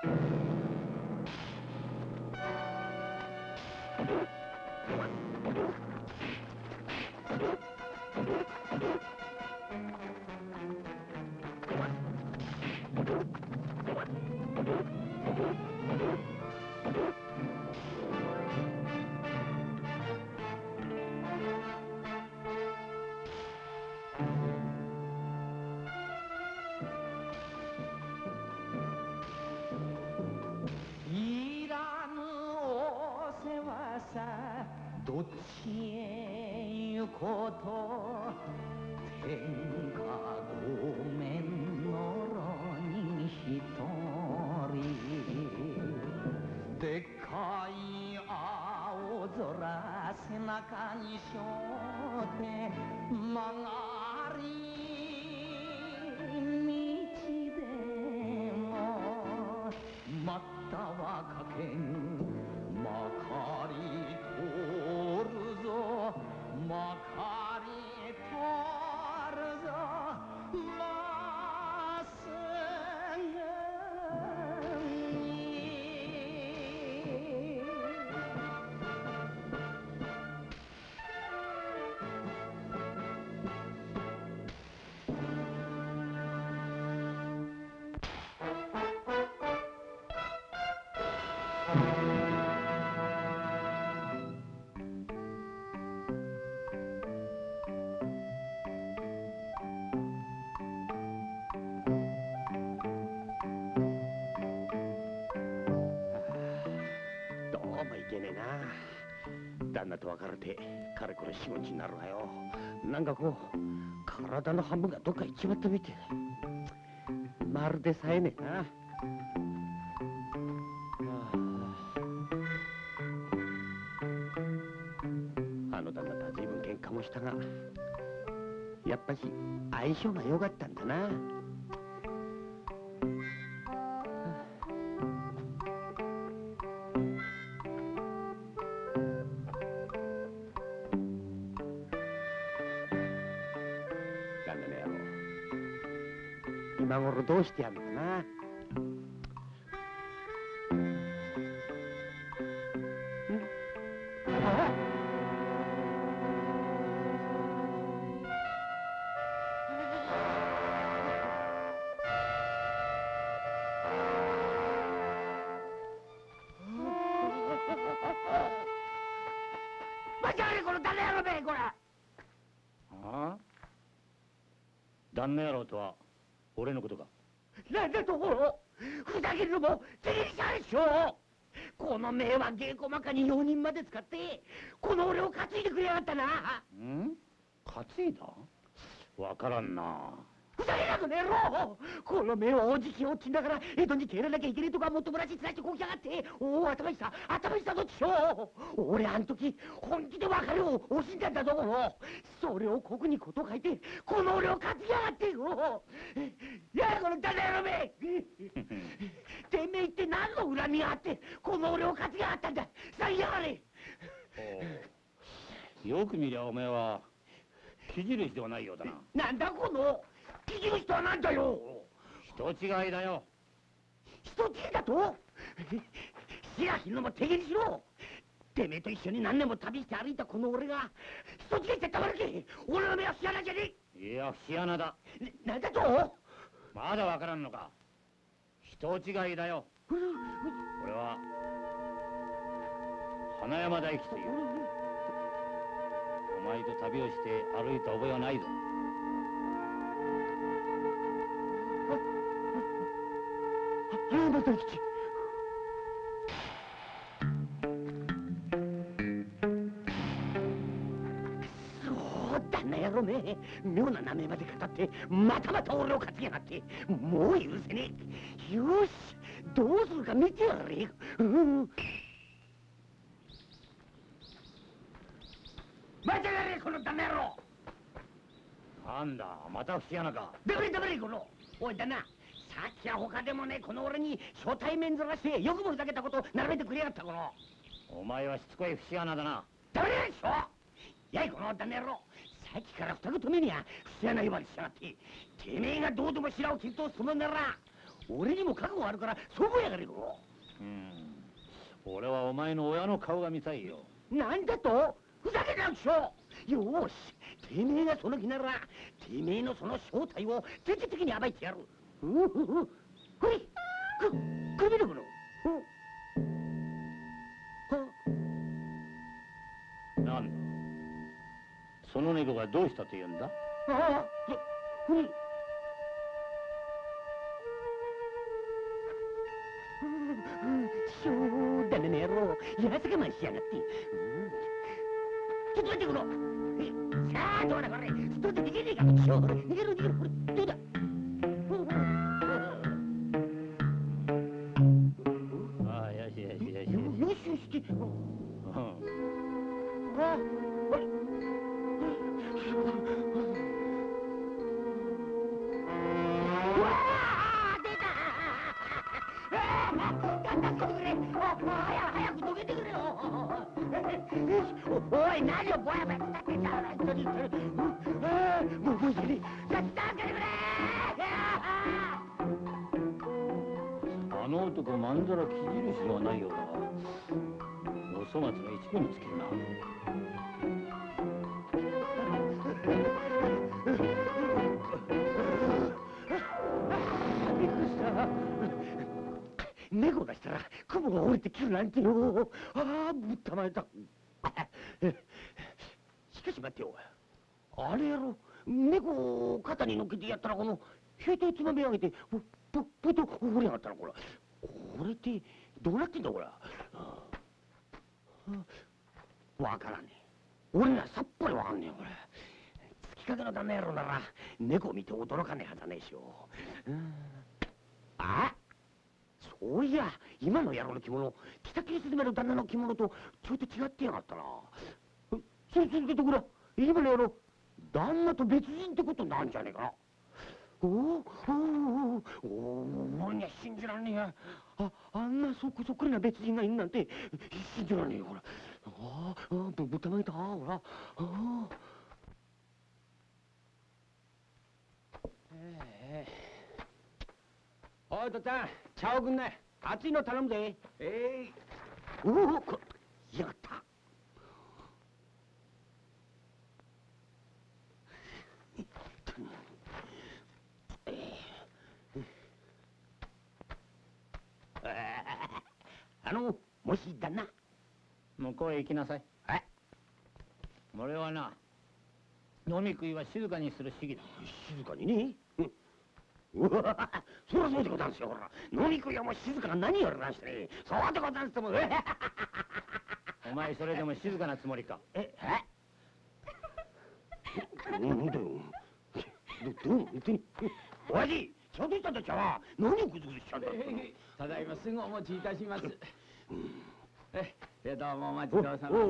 いらぬお世話さ、どっちへ行こうと天下ごめんのろに一人、でっかい青空背中に背負って曲がり道でもまたはかけんまかり通るぞ、まかり通るぞ、まっすぐに。 どうもいけねえな。旦那と別れてかれこれ4、5日になるわよ。なんかこう体の半分がどっか行っちまったみてえだ。まるでさえねえな。あの旦那とは随分喧嘩もしたが、やっぱし相性が良かったんだな。旦那の野郎、今頃どうしてやんのかな。待ちやがれこの旦那野郎め、これ。 ああ、旦那野郎とは俺のことか。 なんだと、ふざけるのも責任者でしょ。この名は稽古まかに4人まで使ってこの俺を担いでくれやがったな。 ん？担いだ？わからんな。 ふざけなくねえろ。この名はおじきをちんだから江戸に帰らなきゃいけねえとかもっともらしつらしてこきやがって。おお、頭にさどっちしょ。俺あん時本気で別れを惜しんだんだぞ。それを国にこと書いてこの俺を担ぎやがってよ。やあこの旦那野郎め。てめえって何の恨みがあってこの俺を担ぎやがったんだ。さあやがれ。 よく見りゃお前は木印ではないようだな。 なんだこの木印とはなんだよ。 人違いだよ。 人違いだと。白木のも手蹴りしろ。てめえと一緒に何年も旅して歩いたこの俺が人違いってたまるけ。俺の目は節穴じゃねえ。いや節穴だ。 なんだと。 まだわからんのか。人違いだよ。俺は花山大吉という。お前と旅をして歩いた覚えはないぞ。 花山大吉。旦那野郎め、妙な名前まで語ってまたまた俺を担ぎやがって。もう許せねえ。よし、どうするか見てやれ。待てやれこの旦那野郎。 なんだまた節穴か。 ダメこの。おい旦那、さっきは他でもねこの俺に初対面ずらしてよくもふざけたことを並べてくれやがったこの。 お前はしつこい節穴だな。 ダメでしょ。やいこの旦那野郎、さっきから二言目には節穴呼ばれしやがって。てめえがどうでも白を切り通すつもりなら俺にも覚悟あるからそうやがれよ。 俺はお前の親の顔が見たいよ。 なんだと？ふざけたんしょ。よし、てめえがその気ならてめえのその正体を徹底的に暴いてやる。ほい、首どこの。 なんだ、その猫がどうしたと言うんだ？ ほい。そうだね野郎、やつがまんしやがって。ちょっと待ってこの。さあどうだこれ、すっと逃げねえか。逃げろ逃げろ、これどうだ。 ああ、よしよしよしよし。 よしよしって。あれ。早くどけてくれよ。おい、何をぼやぼやってんだ。もういいね。助けてくれ。 あの男まんざら木印ではないようだが、お粗末の一部につけるな。 びっくりした。猫がしたら雲が降りてきるなんてよ。ああ、ぶったまれた。しかし待ってよ。あれやろ、猫を肩に乗っけてやったらこの兵隊つまみ上げてぷっと降り上がったらこれ。これってどうなってんだこれ。わからねえ。俺にはさっぱりわかんねえよこれ。月影の旦那野郎なら猫を見て驚かねえはずはねえしよ。あ、そういや今の野郎の着物、北切スズメの旦那の着物とちょっと違ってやがったな。それとこれ今の野郎旦那と別人ってことなんじゃねえかな。俺には信じらんねえや。あんなそっくりな別人がいるなんて信じらんねえよこれ。ぶったまげたほら。おい父ちゃん、茶をくんね。熱いの頼むぜ。やった。もし旦那、 向こうへ行きなさい。俺はな、飲み食いは静かにする主義だ。 静かにね。そりゃそうでござんすよ。ほら飲み食いはもう静かな何よりなんしてね。そうでござんすとも。 お前それでも静かなつもりか。 なんだよ。おやじ、ちょうどしたんだ茶は何をグズグズしちゃうんだ。 ただいますぐお持ちいたします。どうもお待ちどうさま。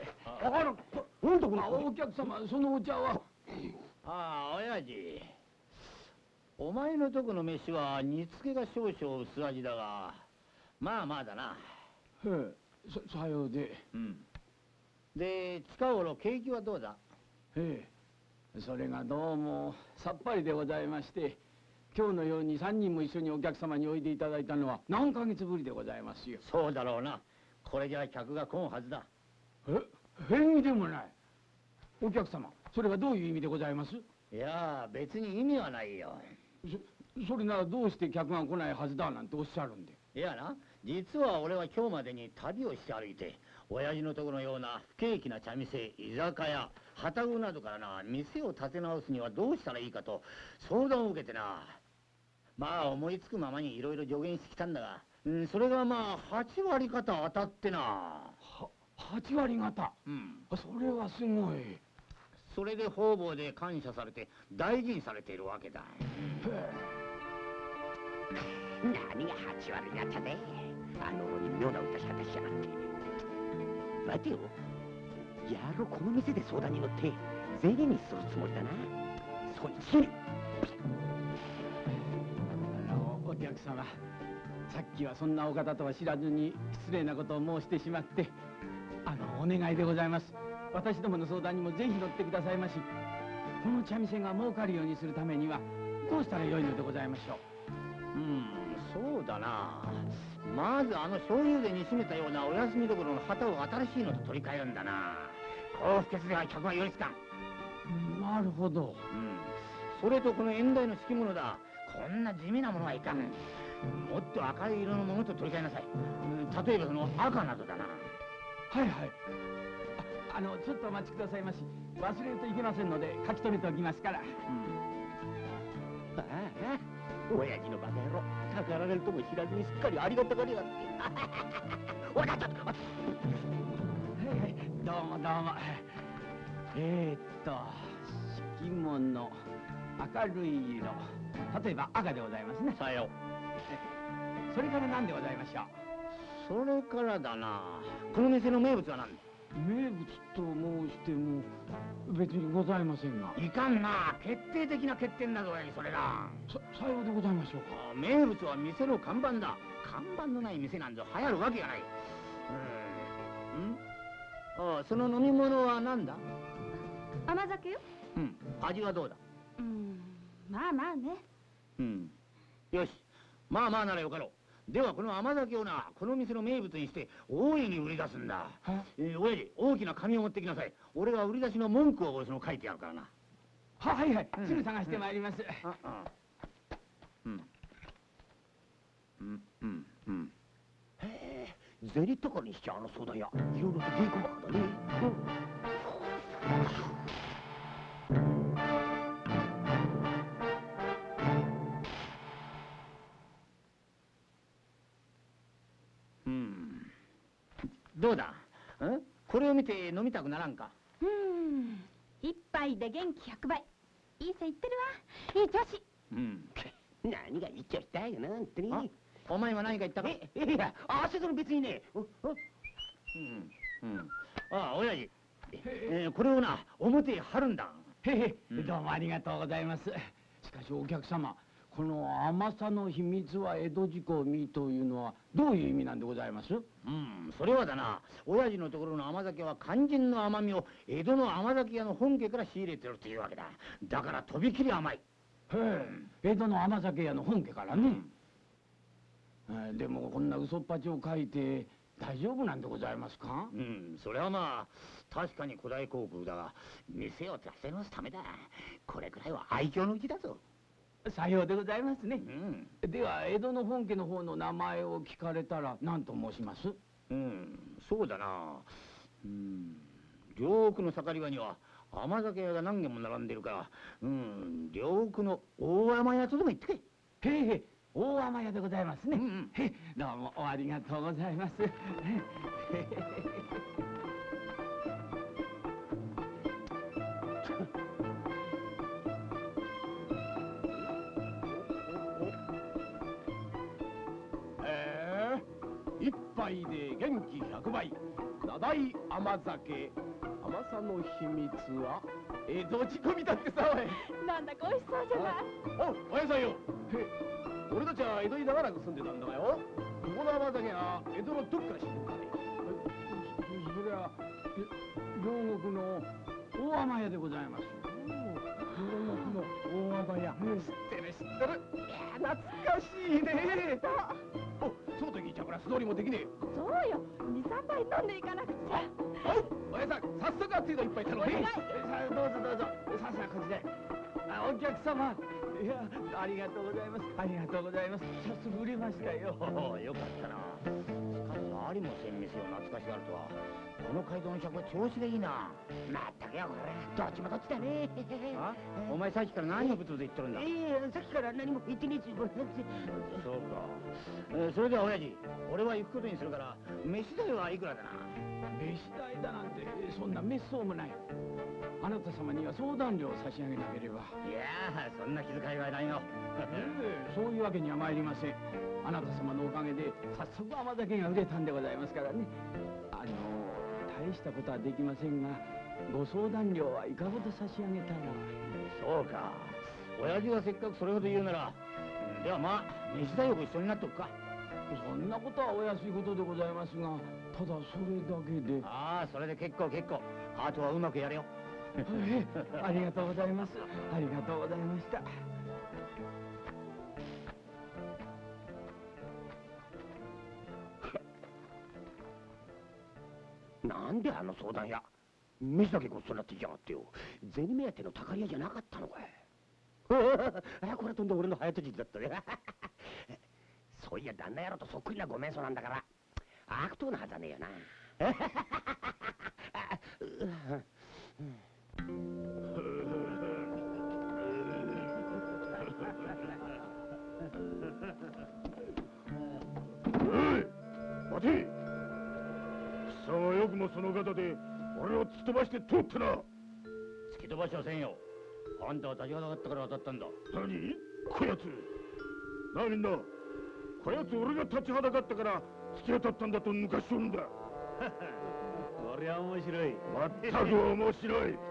お客様、そのお茶は。 ああ、親父。お前のとこの飯は煮付けが少々薄味だが、まあまあだな。 さようで。 で、近頃景気はどうだ？ それがどうもさっぱりでございまして、今日のように3人も一緒にお客様においでいただいたのは何ヶ月ぶりでございますよ。 そうだろうな。これじゃ客が来んはずだ。 変にでもない。お客様、それはどういう意味でございます？ いや、別に意味はないよ。 それならどうして客が来ないはずだなんておっしゃるんで。 いやな、実は俺は今日までに旅をして歩いて、親父のところのような不景気な茶店、居酒屋、旅籠などからな、店を立て直すにはどうしたらいいかと相談を受けてな。まあ思いつくままにいろいろ助言してきたんだが、それがまあ8割方当たってな。 8割方？それはすごい。 それで方々で感謝されて大事にされているわけだ。 何が8割方で、妙な歌し方しやがって。待てよ、やろこの店で相談に乗って銭にするつもりだな。そこにチリ。 お客様、さっきはそんなお方とは知らずに失礼なことを申してしまって、お願いでございます。私どもの相談にもぜひ乗ってくださいまし。この茶店が儲かるようにするためにはどうしたらよいのでございましょう？ そうだな。まずあの醤油で煮しめたようなお休みどころの旗を新しいのと取り替えるんだな。こう不潔では客は寄りつかん。 なるほど。 それとこの縁台の敷物だ。こんな地味なものはいかん。もっと明るい色のものと取り替えなさい。例えばその赤などだな。 はいはい。ちょっとお待ちくださいまし。忘れるといけませんので書き留めておきますから。 親父のバカ野郎、たかられるとも知らずにすっかりありがたがりやがって。わかった。 どうもどうも。敷物、明るい色。例えば赤でございますね。 さよ。 それから何でございましょう。 それからだな。この店の名物は何だ。 名物と申しても別にございませんが。 いかんな。決定的な欠点だぞ、それが。 さようでございましょうか。 名物は店の看板だ。看板のない店なんぞ流行るわけがない。その飲み物は何だ。 甘酒よ。 味はどうだ。 まあまあね。 よし、まあまあならよかろう。ではこの甘酒をな、この店の名物にして大いに売り出すんだ。親父、大きな紙を持ってきなさい。俺が売り出しの文句を書いてやるからな。 はいはい、すぐ探してまいります。 へえ、銭とかにしちゃそうだや。いろいろと稽古場だね。 どうだ。これを見て飲みたくならんか。 一杯で元気100倍。いい線いってるわ。いい調子。 何が一丁したいよな、本当に。 お前は何か言ったか。 いや、それ別にね。 親父、これをな、表へ貼るんだ。 どうもありがとうございます。しかしお客様、この甘さの秘密は江戸仕込みというのはどういう意味なんでございます？ それはだな、親父のところの甘酒は肝心の甘みを江戸の甘酒屋の本家から仕入れてるというわけだ。だからとびきり甘い。 江戸の甘酒屋の本家からね。でもこんな嘘っぱちを書いて大丈夫なんでございますか？ それはまあ確かに古代航空だが、店を立て直すためだ。これくらいは愛嬌のうちだぞ。 さようでございますね。では江戸の本家の方の名前を聞かれたら何と申します？ そうだな。両奥の盛り場には甘酒屋が何軒も並んでるから、両奥の大甘屋とでも言ってけ。 大甘屋でございますね。どうもありがとうございます。 一杯で元気100倍。名代甘酒。甘さの秘密は江戸仕込みだってさ。 なんだか美味しそうじゃない。 おやさんよ。俺たちは江戸に長らく住んでたんだがよ。ここの甘酒は江戸のどっから知ってるかね。 それは両国の大甘屋でございます。 両国の大甘屋。知ってる知ってる。いや懐かしいね。そうと聞いちゃうから素通りもできねえ。 そうよ。2、3杯飲んでいかなくちゃ。 おやさん、早速熱いの一杯頼む。 どうぞどうぞ。さあこちらへ。お客様。いや、ありがとうございます。ありがとうございます。早速売れましたよ。 よかったな。しかしありもせん店を懐かしがるとは。この街道の客は調子がいいな。 まったくよ、これどっちもどっちだね。 お前さっきから何をブツブツ言っとるんだ。 さっきから何も言ってねえし。 そうか。それでは親父、俺は行くことにするから、飯代はいくらだな。 飯代だなんてそんなめっそうもない。あなた様には相談料を差し上げなければ。 いやそんな気遣いはないよ。 そういうわけには参りません。あなた様のおかげで早速甘酒が売れたんでございますからね。大したことはできませんが、ご相談料はいかほど差し上げたら。 そうか。親父がせっかくそれほど言うなら、ではまあ飯代をご一緒になっとくか。 そんなことはお安いことでございますが、ただそれだけで。 それで結構。あとはうまくやれよ。 ありがとうございます。ありがとうございました。 なんであの相談屋飯だけごっそりなってきやがってよ。銭目当てのたかり屋じゃなかったのかい。これとんで俺の早とちりだったね。そういや旦那野郎とそっくりなごめんそなんだから悪党なはずはねえよな。 待て！貴様はよくもその方で俺を突き飛ばして通ったな。 突き飛ばしはせんよ。あんたは立ちはだかったから当たったんだ。 何？こやつなあみんな、こやつ俺が立ちはだかったから突き当たったんだと抜かしとるんだ。 こりゃ面白い。 まったく面白い。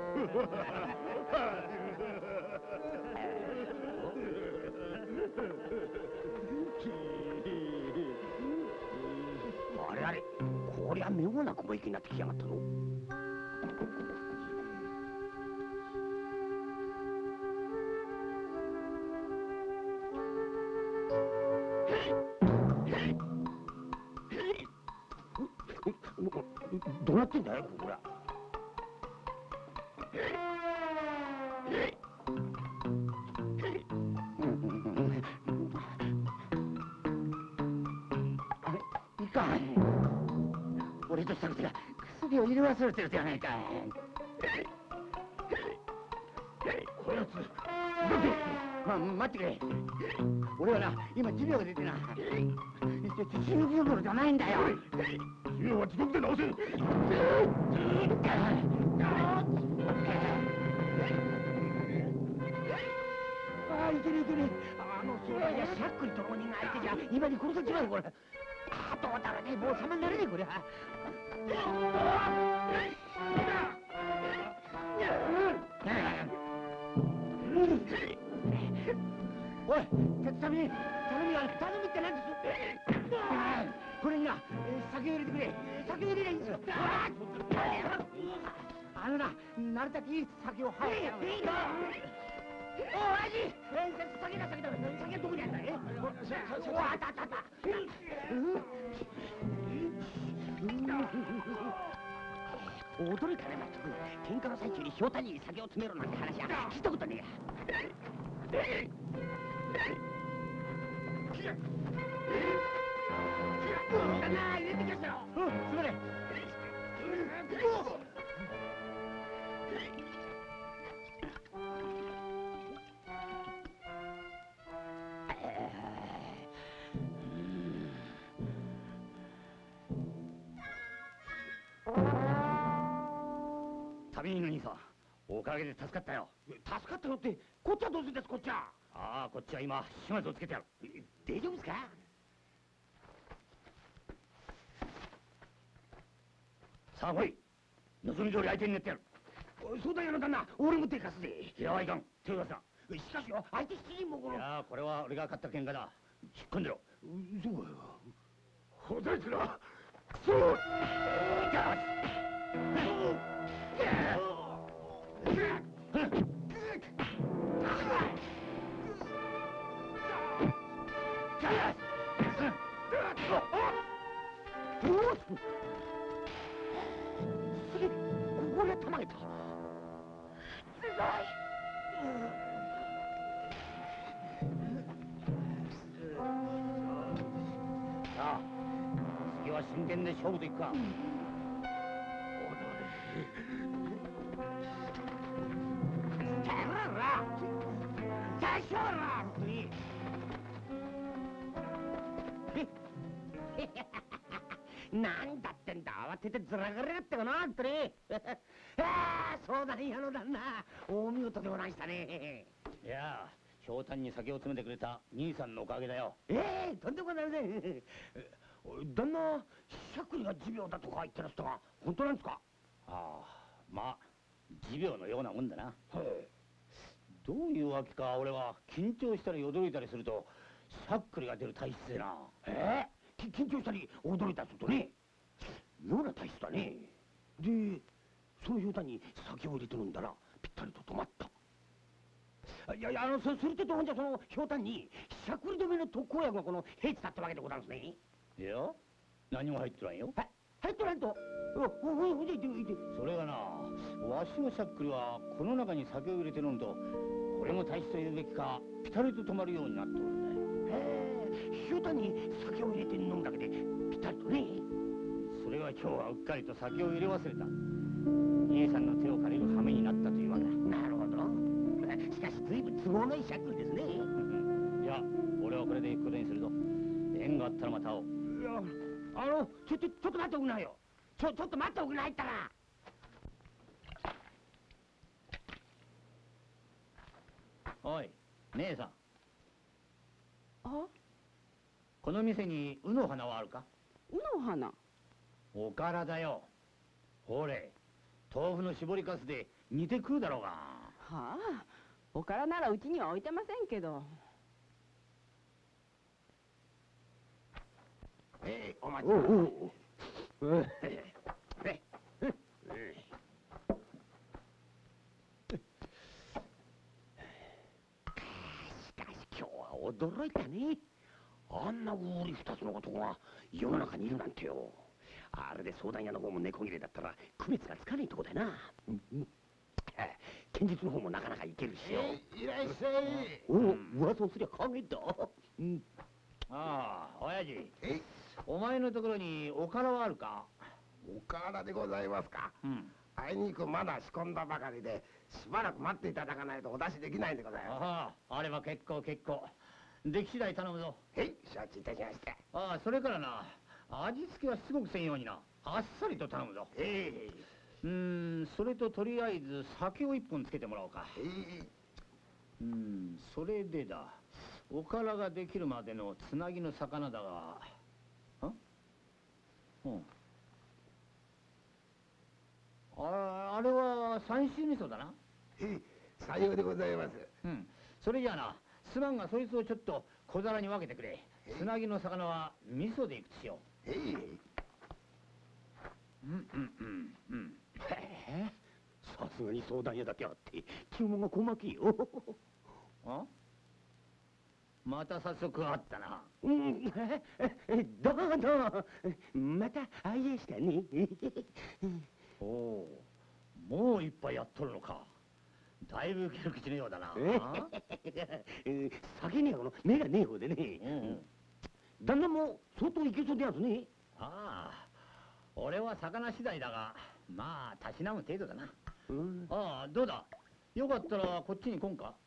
あれあれ、こりゃ妙な雲行きになってきやがったぞ。どうなってんだよこりゃ。いかん、俺とした口が薬を入れ忘れてるじゃないか。 こやつ待ってくれ。俺はな今寿命が出てな死ぬどころじゃないんだよ。 寿命は地獄で直せ。 ああいけねえいけねえ。あの相談やしゃっくりと浪人が相手じゃ今に殺されちまうよこれ。あどうだろうね、もう様になれねえこりゃ。おい、頼みって何です？これにな、酒を入れてくれ。酒を入れりゃいいんですよ。あのな、なるだけいい酒を早く。おい、親父、酒だ。酒はどこにあんだい？おあった。驚いたね、まったく。喧嘩の最中にひょうたんに酒を詰めろなんて話は聞いたことねえや。なあ、入れてきましたよ。すまねえ。 旅人の兄さん、おかげで助かったよ。 助かったよって、こっちはどうするんです、こっちは。 ああ、こっちは今始末をつけてやる。 大丈夫ですか？ さあ来い、望み通り相手になってやる。 相談屋の旦那、俺も手貸すぜ。 いやはいかん、手を出すな。 しかしよ、相手7人もこの。 いやこれは俺が勝った喧嘩だ。引っ込んでろ。 そうかよ。 ほざいてな。くそ！ ここでたまげた。 さあ、次は真剣で勝負といくか。 なんだってんだ、慌ててずらがれやってかな、あんたね。そうだね、矢野旦那。大見事でございましたね。 いやひょうたんに酒を詰めてくれた兄さんのおかげだよ。 とんでもございません。旦那、しゃくりが持病だとか言ってらしたが、本当なんですか？ ああ、まあ持病のようなもんだな。どういうわけか俺は緊張したり驚いたりするとしゃっくりが出る体質でな。 緊張したり驚いたりするとね、妙な体質だね。で、そのひょうたんに酒を入れて飲んだらぴったりと止まった。いやそれってどうじゃそのひょうたんにしゃくり止めの特効薬がこの平地だったわけでございますね。 いや何も入ってないよ。 入っとらんと。おいでいていて。 それがな、わしのしゃっくりはこの中に酒を入れて飲むと、これも体質と言うべきか、ピタリと止まるようになっとるんだよ。 へえ、ひょうたんに酒を入れて飲むだけでピタリとね。 それが今日はうっかりと酒を入れ忘れた。兄さんの手を借りる羽目になったというわけだ。 なるほど。しかし随分都合のいいしゃっくりですね。 いや、俺はこれで行くことにするぞ。縁があったらまた会おう。 いや、ちょっと待っておくなよ。ちょっと待っておくな、ったら。 おい、姉さん。 あ、 この店に卯の花はあるか？ 卯の花。 おからだよ。ほれ、豆腐の絞りかすで煮て食うだろうが。 はあ、おからならうちには置いてませんけど。 お待ちください。しかし今日は驚いたね。あんなウーリ二つの男が世の中にいるなんてよ。あれで相談屋の方も猫切れだったら区別がつかないとこだな。剣術の方もなかなかいけるしよ。 いらっしゃい。 噂をすりゃ影だ。 ああ、親父。 え、 お前のところにおからはあるか？ おからでございますか。 うん。 あいにくまだ仕込んだばかりで、しばらく待っていただかないとお出しできないんでございます。 ああ、あれば結構結構。出来次第頼むぞ。 へい、承知いたしました。 ああ、それからな、味付けはしつこくせんようにな。あっさりと頼むぞ。それととりあえず酒を一本つけてもらおうか。それでだ。おからができるまでのつなぎの魚だが。あれは三州味噌だな。 さようでございます。 それじゃあな、すまんがそいつをちょっと小皿に分けてくれ。つなぎの魚は味噌でいくとしよう。 さすがに相談屋だけあって注文が細けよ。 また早速あったな。 どうぞ。また会いやしたね。 おお、もう一杯やっとるのか。だいぶ受ける口のようだな。 酒には目がねえ方でね。旦那も相当いけそうでやつね。 ああ、俺は魚次第だが、まあたしなむ程度だな。ああ、どうだ、よかったらこっちに来んか？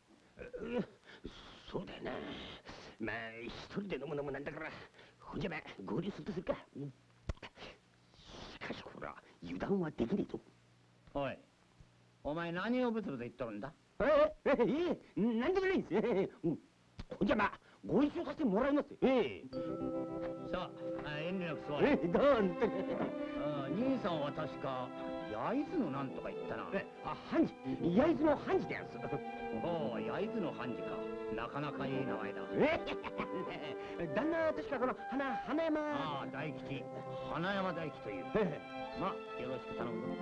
そうだよな。まあ一人で飲むのもなんだから、ほんじゃまあ合流するとするか。しかしこれは油断はできねえぞ。 おい、お前何をブツブツ言っとるんだ？ なんでもないんです。ほんじゃまあご一緒させてもらいます。 さあ、遠慮なく座れ。 どんと。 兄さんは確か焼津のなんとか言ったな。 半次、焼津の半次でやんす。 おお、焼津の半次か。なかなかいい名前だ。 旦那は確かこの花山。 ああ、大吉、花山大吉という。まあよろしく頼むぞ。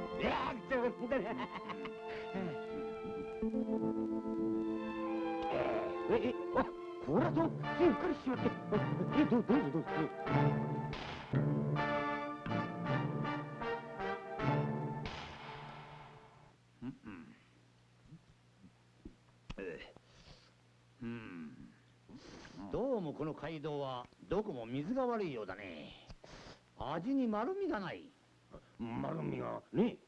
こらとうっかりしちまって。どうぞ。 どうもこの街道はどこも水が悪いようだね。味に丸みがない。 丸みがね。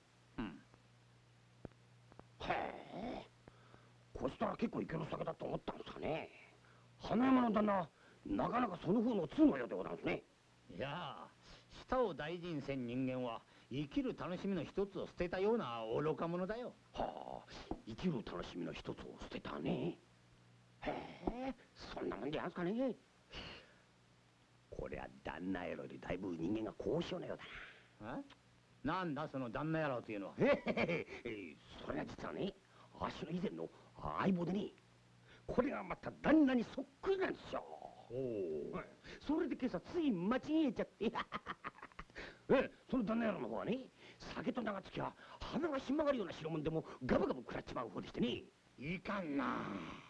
へえ、こしたら結構いける酒だと思ったんですかね。花山の旦那、なかなかその風の通のようでございますね。 いや、舌を大事にせん人間は生きる楽しみの一つを捨てたような愚か者だよ。 はあ、生きる楽しみの一つを捨てたね。へえ、そんなもんでやんすかね。こりゃ旦那野郎よりだいぶ人間が高尚なようだな。 なんだその旦那野郎というのは。 それは実はね、あっしの以前の相棒でね、これがまた旦那にそっくりなんですよ。それで今朝つい間違えちゃってその旦那野郎の方はね、酒と長つきは鼻がひん曲がるような代物でもガブガブ食らっちまう方でしてね。 いかんな。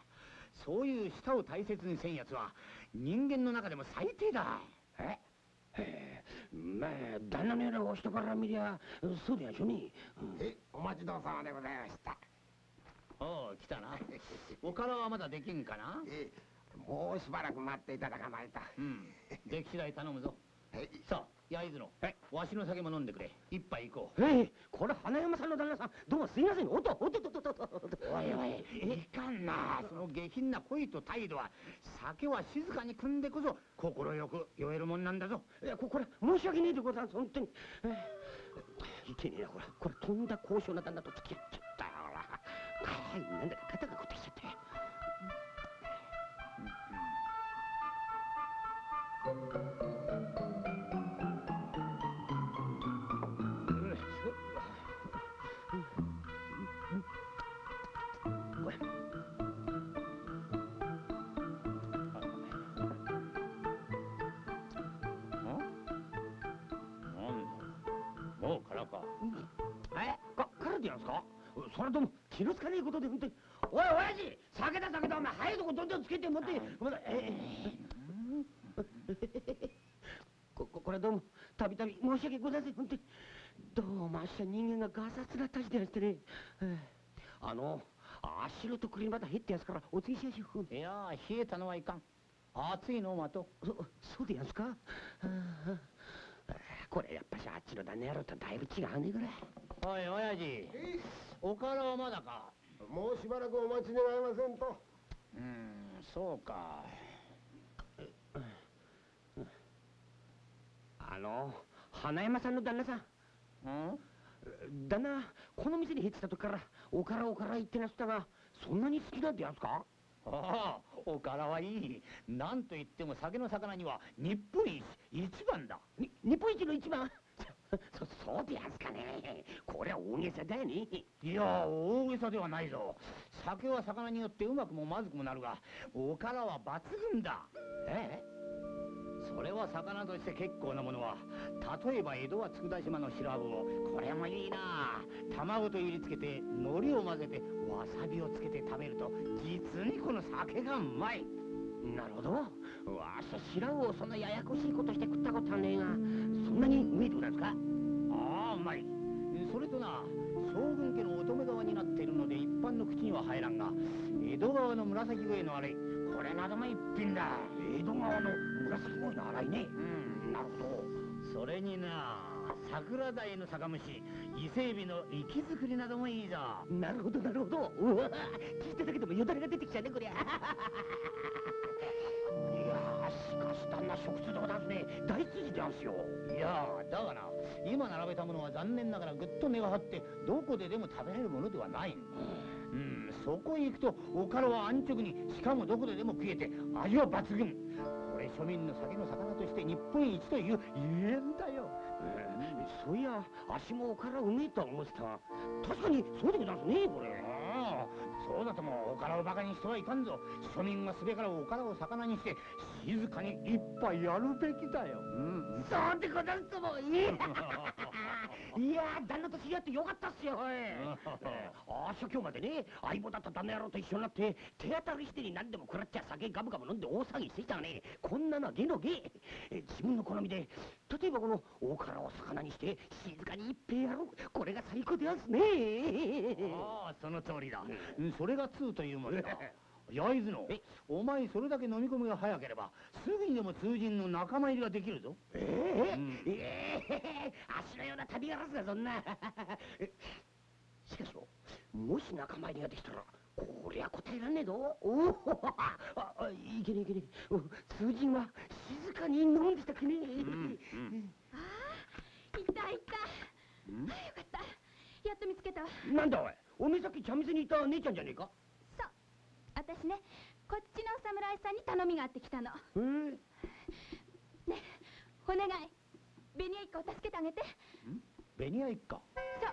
そういう舌を大切にせんやつは人間の中でも最低だ。 まあ旦那のようなお人から見りゃそうでやしょね。 お待ちどうさまでございました。 おう来たな。おからはまだできんかな。 もうしばらく待っていただかないと。 でき次第頼むぞ。さあ焼津野、わしの酒も飲んでくれ。一杯行こう。 これ花山さんの旦那さん、どうもすいません。おっと。 おいおい、いかんな。その下品な恋と態度は、酒は静かに汲んでこそ心よく酔えるもんなんだぞ。 これ申し訳ねえでございます、本当に。いけねえな、これとんだ高尚な旦那と付き合っちゃったよ。なんだか肩がこってきちゃったよ。 もうからか。 からでやんすか。それとも気のつかねえことで本当に。おい親父、酒だお前早いとこどんどんつけて持ってこれどうもたびたび申し訳ございません。本当にどうもあっしは人間がガサツなたちでやしてね。足のとくりまだ減ってやつからお継ぎしやしょ。 いや冷えたのはいかん。熱いのを待とう。 そうでやんすか。これやっぱしあっちの旦那野郎とだいぶ違うねこれ。 おい親父、おからはまだか。 もうしばらくお待ち願いませんと。 そうか。 花山さんの旦那さん。旦那この店に入ってた時からおから言ってなすったが、そんなに好きなんてやつか。 おからはいい。なんといっても酒の魚には日本一番だ。 日本一の一番。そうでやんすかね。これは大げさだよね。 いや大げさではないぞ。酒は魚によってうまくもまずくもなるが、おからは抜群だ。それは魚として結構なものは、例えば江戸は佃島の白魚、これもいいな。卵といりつけて海苔を混ぜてわさびをつけて食べると、実にこの酒がうまい。 なるほど。わし白魚をそんなややこしいことして食ったことはねえが、そんなにうめえとなんですか。 うまい。それとな、将軍家の乙女川になっているので一般の口には入らんが、江戸川の紫鯉のあれ、これなども一品だ。 江戸川の紫鯉の洗いね。なるほど。 それにな、桜鯛の酒蒸し、伊勢海老の生き作りなどもいいぞ。 なるほど。うわ、聞いただけでもよだれが出てきちゃうねこりゃ。いやしかし旦那食通でございますね。大筋でやんすよ。 いやだがな、今並べたものは残念ながらぐっと値が張ってどこででも食べれるものではない。そこへ行くとおからは安直に、しかもどこででも食えて味は抜群。これ庶民の酒の魚として日本一というゆえんだよ。 そういや足もおからうめえとは思ってた。確かにそうでございますねこれ。 そうだともおからをバカにしてはいかんぞ。庶民はすべからおからを魚にして静かに一杯やるべきだよ。 そうでございますとも。いや旦那と知り合ってよかったっすよ。今日までね、相棒だった旦那野郎と一緒になって手当たりしてに何でも食らっちゃ酒ガブガブ飲んで大騒ぎしてきたがね、こんなのは芸の芸。自分の好みで例えばこのおからを魚にして静かに一杯やろう。これが最高でやんすね。 その通りだ。それが通というものだ。焼津野、お前それだけ飲み込みが早ければすぐにでも通人の仲間入りができるぞ。 足のような旅柄すがそんな。しかしもし仲間入りができたらこりゃ答えらんねえぞ。いけね通人は静かに飲んでたっけね。 いた。よかった。やっと見つけたわ。 なんだおめえさっき茶店にいた姉ちゃんじゃねえか。 そう、私ね、こっちのお侍さんに頼みがあってきたの。ねえ、お願い、ベニヤ一家を助けてあげて。 ベニヤ一家。 そう。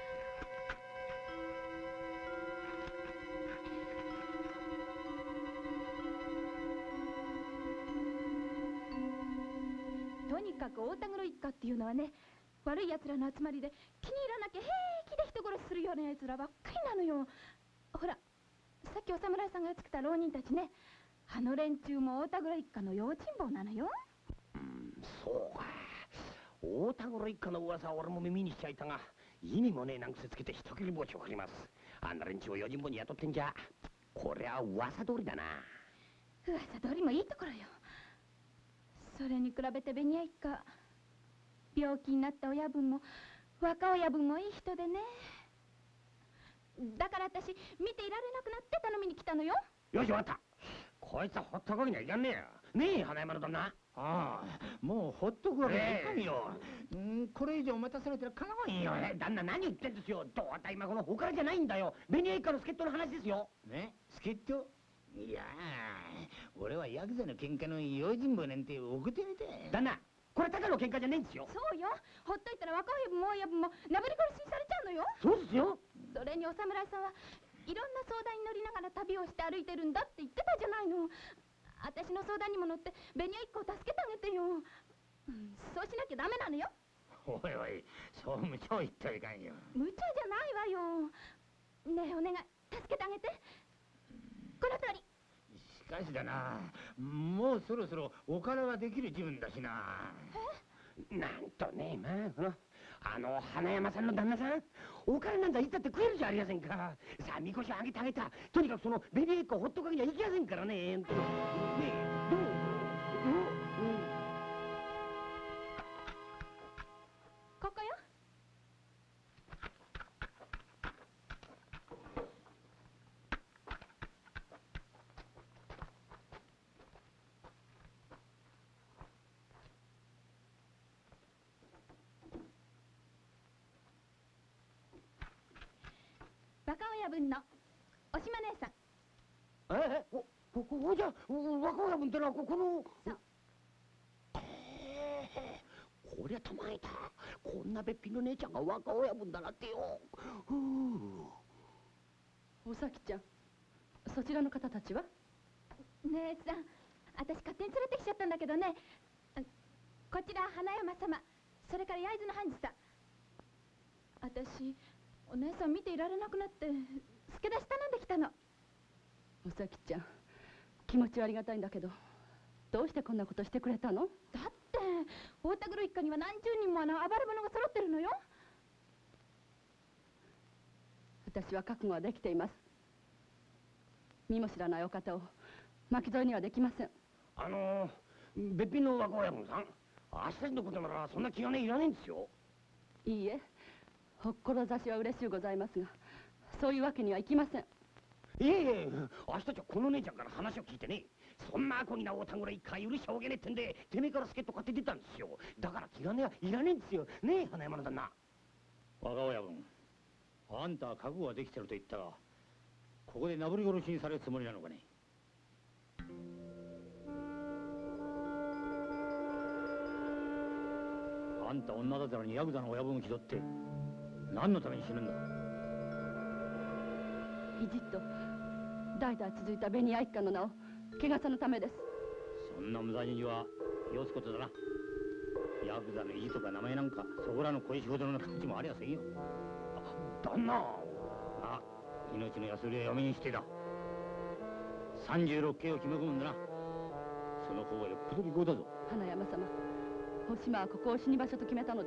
とにかく大田黒一家っていうのはね、悪い奴らの集まりで気に入らなきゃ平気で人殺しするような奴らばっかりなのよ。ほら、さっきお侍さんがやっつけた浪人たちね、あの連中も大田黒一家の用心棒なのよ。 そうか。大田黒一家の噂は俺も耳にしちゃいたが、意味もねえなん癖つけて人斬り帽子を振ります。あんな連中を用心棒に雇ってんじゃ、こりゃ噂通りだな。 噂通りもいいところよ。それに比べてベニヤ一家、病気になった親分も若親分もいい人でね。だから私見ていられなくなって頼みに来たのよ。 よし、わかった。こいつはほっとくにはいかんねえよ。ねえ、花山の旦那。 ああ、もうほっとくわけにはいかんよ。これ以上待たされたらかなわんよ。 旦那何言ってんですよ。どうだ今このお金じゃないんだよ。ベニヤ一家の助っ人の話ですよ。 ね、助っ人？いやー、俺はヤクザの喧嘩の用心棒なんて送ってみて。 旦那、これただの喧嘩じゃねえんですよ。 そうよ。ほっといたら若親分も親分もなぶり殺しにされちゃうのよ。 そうですよ。 それにお侍さんはいろんな相談に乗りながら旅をして歩いてるんだって言ってたじゃないの。私の相談にも乗ってベニヤ一家を助けてあげてよ。そうしなきゃダメなのよ。 おいおい、そう無茶を言ってはいかんよ。 無茶じゃないわよ。ねえお願い、助けてあげて。この通り。 しかしだな、もうそろそろおからができる時分だしな。 なんとね、まあ花山さんの旦那さん、お金なんざいつだって食えるじゃありませんか。さあみこしをあげてあげた。とにかくそのベニヤ一家をほっとくわけにはいきませんからね。ねえ、どう？ ここよ。若親分のおしま姉さん。 じゃあ若親分ってのはこの。 そう。 こりゃたまえた。こんなべっぴんの姉ちゃんが若親分だなんてよ。 おさきちゃん、そちらの方たちは？ 姉さん、私勝手に連れてきちゃったんだけどね。こちら花山様、それから焼津の半次さん。私お姉さん見ていられなくなって助け出し頼んできたの。 おさきちゃん、気持ちはありがたいんだけど、どうしてこんなことしてくれたの？ だって大田黒一家には何十人も暴れ者が揃ってるのよ。 私は覚悟はできています。身も知らないお方を巻き添えにはできません。 べっぴんの若親分さん、あっしたちのことならそんな気兼ねいらねえんですよ。 いいえ、志は嬉しゅうございますが、そういうわけにはいきません。 いえ、あっしたちはこの姉ちゃんから話を聞いてね、そんなアコギな大田黒一家許しちゃおけねえってんで、てめえから助っ人買って出たんですよ。だから気兼ねはいらねえんですよ。ねえ、花山の旦那。 若親分、あんたは覚悟ができてると言ったが、ここでなぶり殺しにされるつもりなのかね。あんた女だてらにヤクザの親分を気取って何のために死ぬんだ。 意地と代々続いたベニヤ一家の名を汚さぬためです。 そんな無駄死にはよすことだな。ヤクザの意地とか名前なんかそこらの小石ほどの価値もありゃせんよ。 旦那。 命の安売りは嫁にしてだ。36計を決め込むんだな。その方がよっぽど利口だぞ。 花山様、お島はここを死に場所と決めたのです。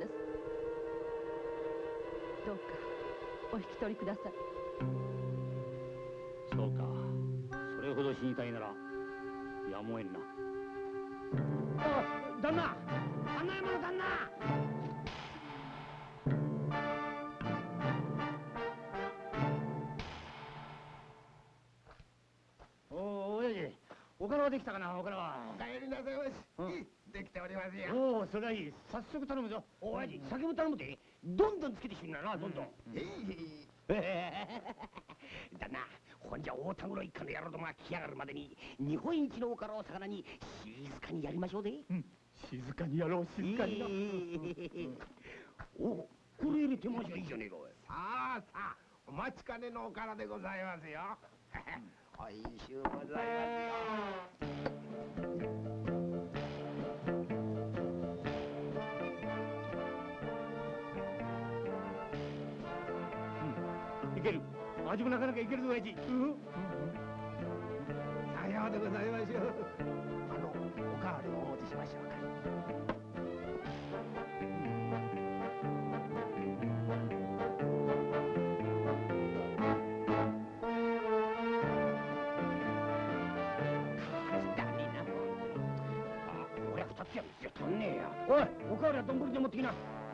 どうかお引き取りください。 そうか、それほど死にたいならやむをえんな。 旦那、花山の旦那。 おからはできたかな。おからはお帰りなさいまし。できておりますよ。 おお、それはいい。早速頼むぞ。 おやじ、酒も頼むで。どんどんつけてしんなな、どんどん。旦那、ほんじゃ大田黒一家の野郎どもが来やがるまでに日本一のおからを魚に静かにやりましょうで。 静かにやろう、静かにな。 お、これ入れてましゃいいじゃねえか。 さあさあ、お待ちかねのおからでございますよ。おいしゅうございますよ。 いける。味もなかなかいけるぞ、親父。 さようでございましょう。おかわりをお持ちしましょうか。 きや水足んねえや。おい、おかわりは丼で持ってきな。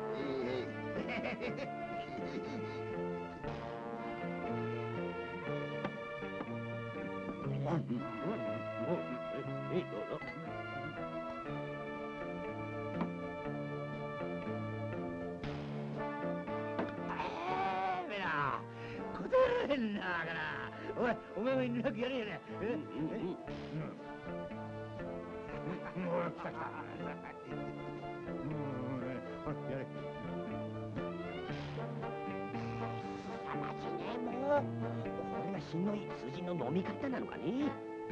どうぞ。答えられんなから。おい、お前も遠慮なくやれやね。来た来た。やれ。凄まじいね、もう。これが品のいい数字の飲み方なのかね。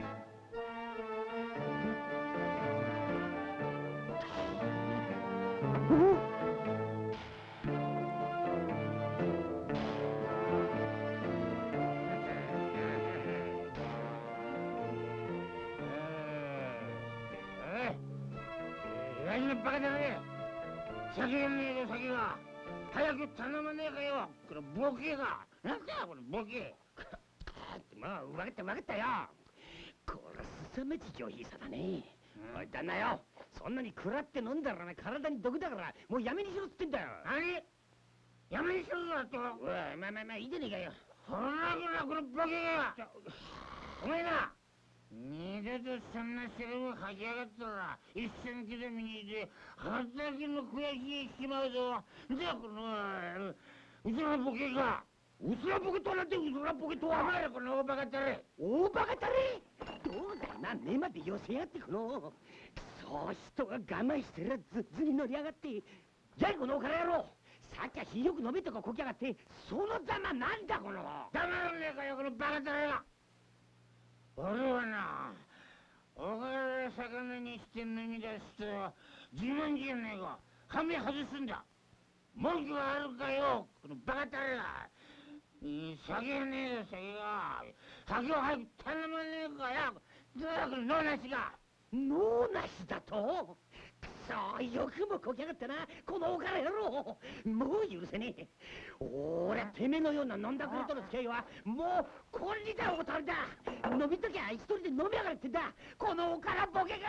バカだね。酒がねえよ、酒が。早く頼まねえかよ。このボケが。なんだよ、このボケ。まあ、分かった分かったよ。これ凄まじい上品さだね。おい、旦那よ。そんなに食らって飲んだらね、体に毒だから、もうやめにしろっつってんだよ。何？やめにしろだと。おい、まあ、いいじゃねえかよ。ほらほら、このボケが。お前な。二度とそんなセリフ吐きやがったら一緒に刻みにいて畑の悔しいしまうぞ。じゃあこのうずらボケがうずらボケとはなんてうずらボケとはお前らこの大バカたれ大バカたれどうだよな目まで寄せやってこのそう人が我慢してりゃずっずに乗り上がってじゃあこのおから野郎さっきはひよく飲めとかこきやがってそのざまなんだこの黙らねえかよこのバカたれが俺はな、おから魚にして飲み出すと自慢じゃねえか。ハメ外すんだ。文句はあるかよ、このバカタレが。酒がねえよ、酒が。酒を早く頼まねえかよ。どうだ、この脳なしが。脳なしだとそうよくもこきやがったなこのおから野郎もう許せねえ俺はてめえのような飲んだくれとの付き合いはもうこれにだおたりだ飲みときゃ一人で飲みやがれってんだこのおからボケが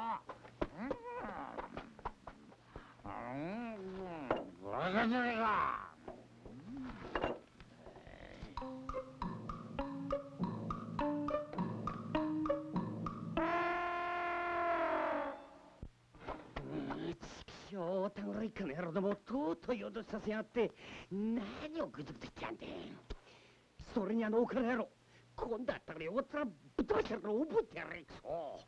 バカじゃねえかおたぐらいかの野郎どもとうとう脅しさせやがって何をグズグズ言ってやんでそれにおから野郎今度あったからよかったらぶっ飛ばしてやるから覚えてやれくそ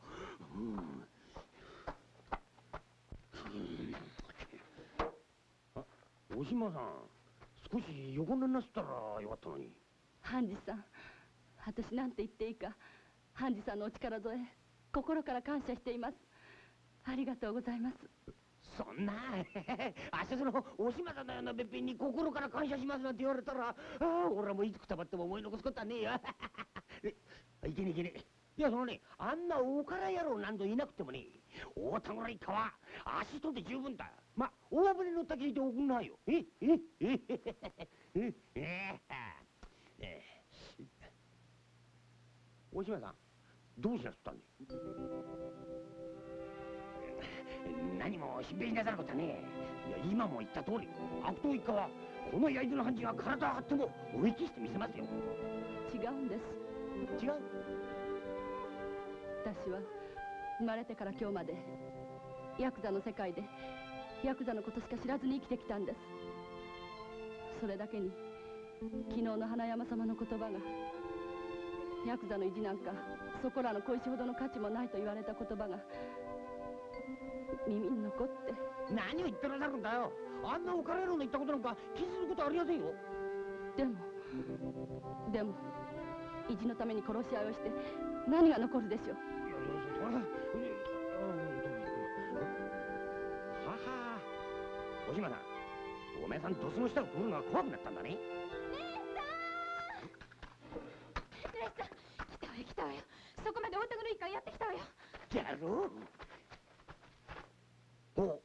おしまさん少し横寝なすったらよかったのに半次さん私なんて言っていいか半次さんのお力添え心から感謝していますありがとうございますそんなあそのおしまさんのようなべっぴんに心から感謝しますなんて言われたら俺はもういつくたばっても思い残すことはねえよいけねえいけねえいやそのねあんなおから野郎なんぞいなくてもね大田村一家は足とで十分だま大船乗ったきりでおくんないよおしまさんどうしなすったんで何もしんべりなさることはねえいや今も言った通り悪党一家はこの焼津の判事が体を張っても追い消してみせますよ違うんです違う私は生まれてから今日までヤクザの世界でヤクザのことしか知らずに生きてきたんですそれだけに昨日の花山様の言葉がヤクザの意地なんかそこらの小石ほどの価値もないと言われた言葉が耳に残って何を言ってらっしゃるんだよあんなおから野郎の言ったことなんか気にすることありませんよでも意地のために殺し合いをして何が残るでしょういやそれははおしまさんお前さんドスの下を通るのが怖くなったんだね姉さん来たわよ来たわよそこまで大田黒一家やってきたわよやろうお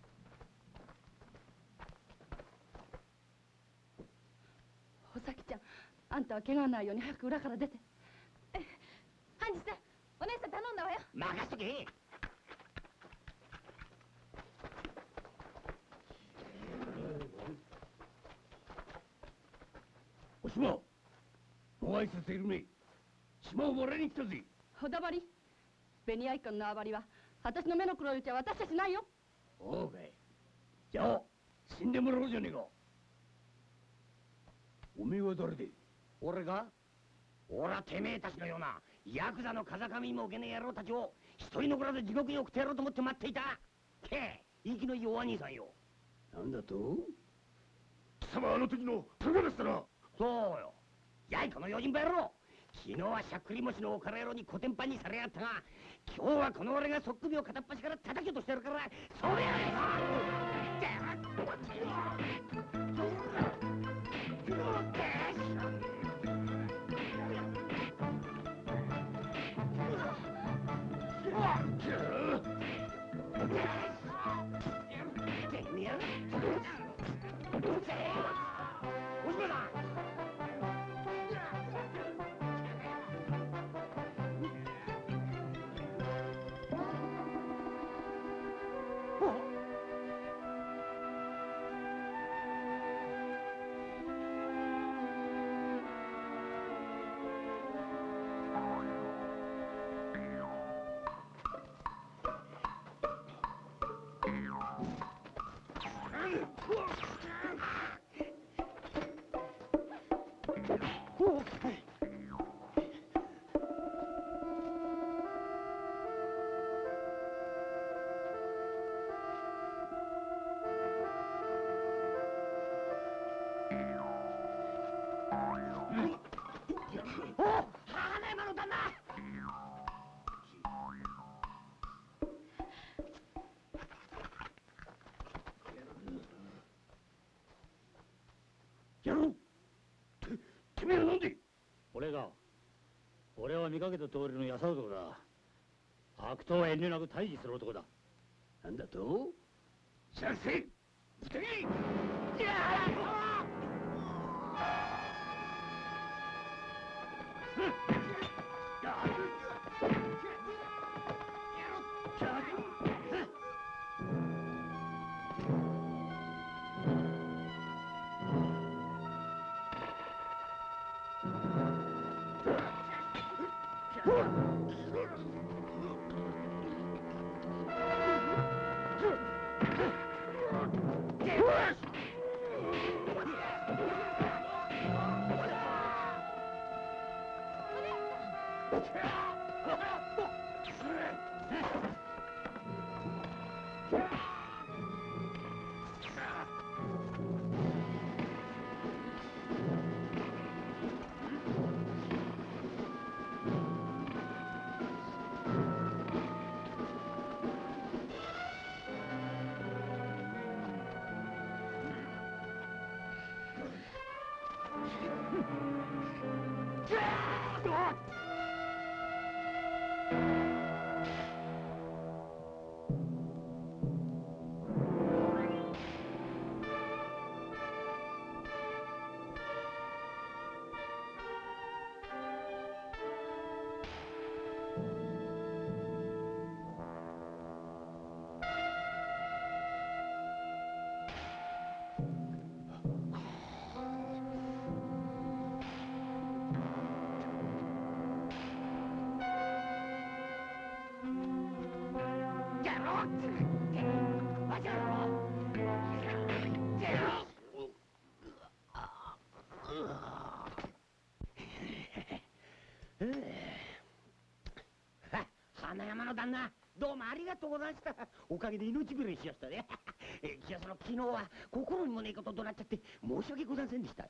お咲ちゃんあんたは怪我ないように早く裏から出て半次さんお姉さん頼んだわよ任しとけ島もう挨拶いるね。島をもらいに来たぜ。 ほだばりベニヤ一家の縄張りは私の目の黒いうちは渡しちゃしないよ。 おうかい。じゃあ死んでもらおうじゃねえか。おめえは誰で？ 俺が俺はてめえたちのようなヤクザの風上にも置けねえ野郎たちを一人残らず地獄に送ってやろうと思って待っていた。けえ、息のいいお兄さんよ。 なんだと？貴様あの時のタガですから。 そうよ。やいこの用心ば野郎。昨日はしゃっくり餅のおから野郎にコテンパンにされやがったが、今日はこの俺がそっくびを片っ端から叩き落としてやるから、それやねおしまだ。花山の旦那。 やろう。てめえはなんで？ 俺は見かけた通りの優男だ。悪党は遠慮なく退治する男だ。 なんだと？先生、ぶてぎ！ 花山の旦那、どうもありがとうございました。おかげで命拾いしやしたね。いや、昨日は心にもねえこと怒鳴っちゃって申し訳ございませんでした。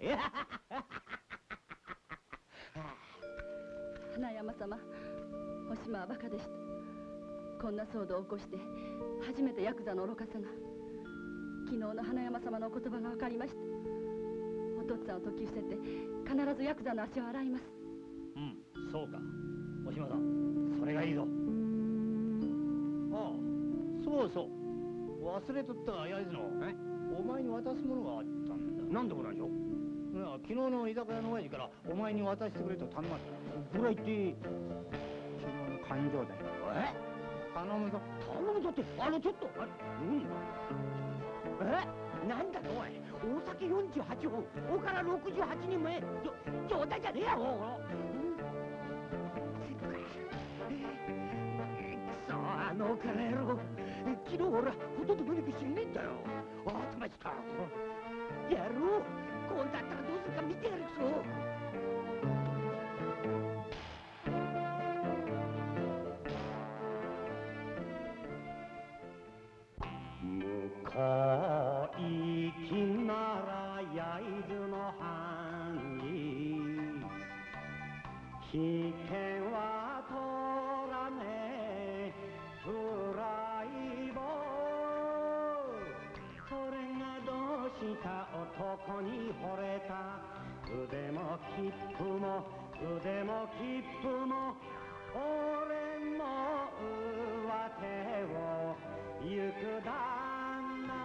花山様、お島はバカでした。こんな騒動を起こして初めてヤクザの愚かさが。昨日の花山様のお言葉が分かりました。お父っつぁんを説き伏せて必ずヤクザの足を洗います。 うん、そうか。お島さん、それがいいぞ。ああ、そうそう。忘れとったが、焼津の。お前に渡すものがあったんだ。 なんでございましょう？ いや、昨日の居酒屋の親父からお前に渡してくれと頼まれた。 これは一体。 昨日の勘定だよ。頼むぞ。 頼むぞって、ちょっと。 なんだとおい、大酒48本、おから68人前、冗談じゃねえやろ。くそ、あのおから野郎、昨日俺はほとんど飲み食いしねえんだよ。頭きた。野郎、今度だったらどうするか見てやるくそ。 向こう行きなら焼津の藩に危険は取らねえフライボそれがどうした男に惚れた腕も切符も腕も切符も俺の上手を行く旦那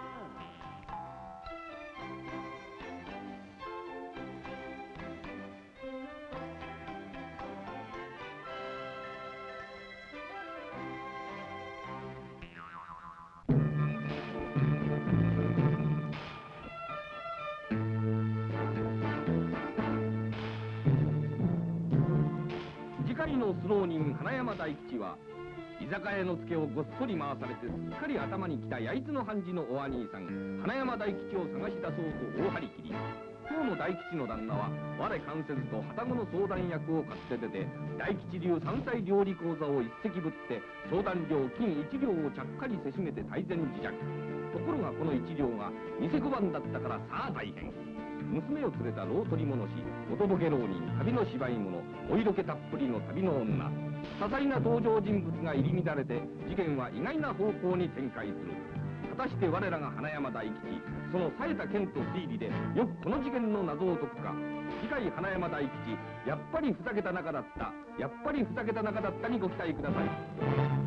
次回のスロー人花山大吉は居酒屋のツケをごっそり回されてすっかり頭にきた焼津の判事のお兄さん花山大吉を探し出そうと大張り切り。今日の大吉の旦那は我関せずと旅籠の相談役を買って出て大吉流山菜料理講座を一席ぶって相談料金1両をちゃっかりせしめて大前自弱。ところがこの1両が偽小判だったからさあ大変。娘を連れた老取り物師おとぼけ浪人旅の芝居者お色気たっぷりの旅の女多彩な登場人物が入り乱れて事件は意外な方向に展開する。果たして我らが花山大吉その冴えた剣と推理でよくこの事件の謎を解くか。次回花山大吉やっぱりふざけた仲だったやっぱりふざけた仲だったにご期待ください。